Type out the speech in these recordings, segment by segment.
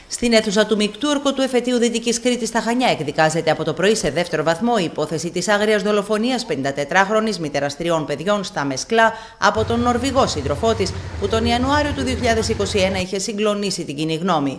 Στην αίθουσα του Μεικτού Ορκωτού Εφετείου Δυτικής Κρήτης στα Χανιά εκδικάζεται από το πρωί σε δεύτερο βαθμό η υπόθεση της άγριας δολοφονίας 54χρονης μητέρας 3 παιδιών στα Μεσκλά από τον Νορβηγό σύντροφό της, που τον Ιανουάριο του 2021 είχε συγκλονίσει την κοινή γνώμη.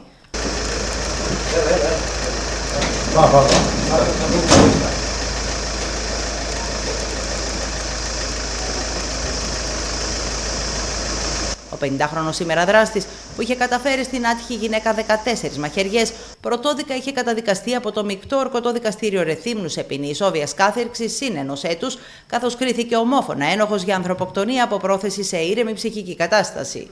Ο 50χρονος σήμερα δράστης, που είχε καταφέρει στην άτυχη γυναίκα 14 μαχαιριές, πρωτόδικα είχε καταδικαστεί από το Μεικτό Ορκωτό Δικαστήριο Ρεθύμνου σε ποινή ισόβιας κάθερξης συν 1 έτους, καθώς κρίθηκε ομόφωνα ένοχος για ανθρωποκτονία από πρόθεση σε ήρεμη ψυχική κατάσταση.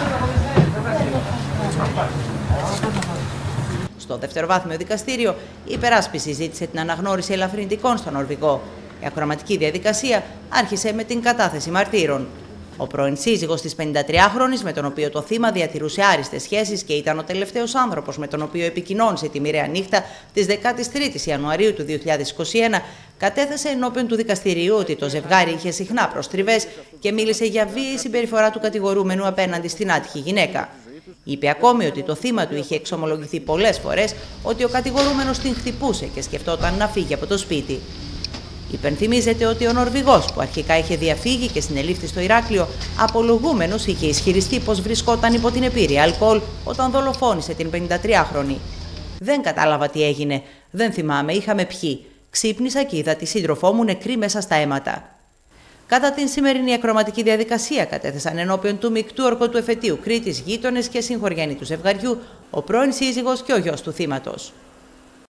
Στο δευτεροβάθμιο δικαστήριο, η υπεράσπιση ζήτησε την αναγνώριση ελαφρυντικών στον Νορβηγό. Η ακροματική διαδικασία άρχισε με την κατάθεση μαρτύρων. Ο πρώην σύζυγος της 53χρονης, με τον οποίο το θύμα διατηρούσε άριστες σχέσεις και ήταν ο τελευταίος άνθρωπος με τον οποίο επικοινώνησε τη μοιραία νύχτα της 13ης Ιανουαρίου του 2021, κατέθεσε ενώπιον του δικαστηρίου ότι το ζευγάρι είχε συχνά προστριβές και μίλησε για βίαιη συμπεριφορά του κατηγορούμενου απέναντι στην άτυχη γυναίκα. Είπε ακόμη ότι το θύμα του είχε εξομολογηθεί πολλές φορές ότι ο κατηγορούμενος την χτυπούσε και σκεφτόταν να φύγει από το σπίτι. Υπενθυμίζεται ότι ο Νορβηγός, που αρχικά είχε διαφύγει και συνελήφθη στο Ηράκλειο, απολογούμενος είχε ισχυριστεί πως βρισκόταν υπό την επίρρεια αλκοόλ όταν δολοφόνησε την 53χρονη. «Δεν κατάλαβα τι έγινε. Δεν θυμάμαι, είχαμε πιει. Ξύπνησα και είδα τη σύντροφό μου νεκρή μέσα στα αίματα». Κατά την σημερινή ακροματική διαδικασία κατέθεσαν ενώπιον του Μεικτού Ορκωτού Εφετείου Κρήτης γείτονες και συγχωριανοί του ζευγαριού, ο πρώην σύζυγος και ο γιος του θύματος.